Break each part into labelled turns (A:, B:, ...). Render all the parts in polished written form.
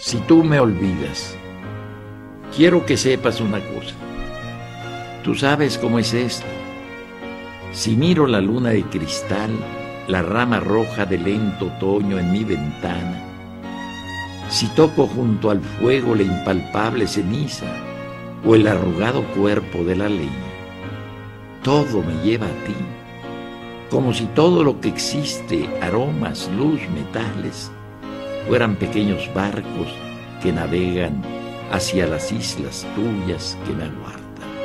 A: Si tú me olvidas, quiero que sepas una cosa. Tú sabes cómo es esto. Si miro la luna de cristal, la rama roja del lento otoño en mi ventana, si toco junto al fuego la impalpable ceniza o el arrugado cuerpo de la leña, todo me lleva a ti, como si todo lo que existe, aromas, luz, metales, fueran pequeños barcos que navegan hacia las islas tuyas que me aguardan.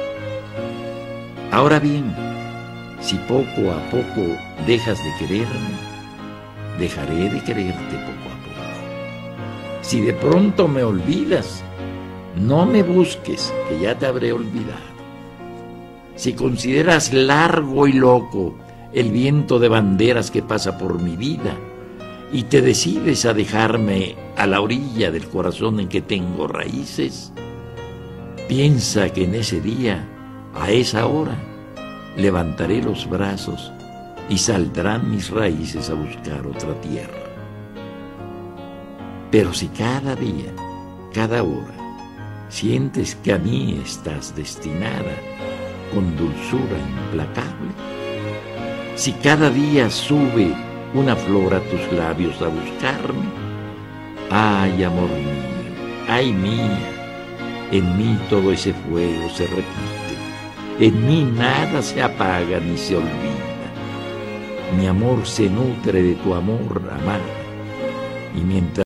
A: Ahora bien, si poco a poco dejas de quererme, dejaré de quererte poco a poco. Si de pronto me olvidas, no me busques, que ya te habré olvidado. Si consideras largo y loco el viento de banderas que pasa por mi vida y te decides a dejarme a la orilla del corazón en que tengo raíces, piensa que en ese día, a esa hora, levantaré los brazos y saldrán mis raíces a buscar otra tierra. Pero si cada día, cada hora, sientes que a mí estás destinada con dulzura implacable, si cada día sube una flor a tus labios a buscarme, ay, amor mío, ay mía, en mí todo ese fuego se repite, en mí nada se apaga ni se olvida. Mi amor se nutre de tu amor, amada, y mientras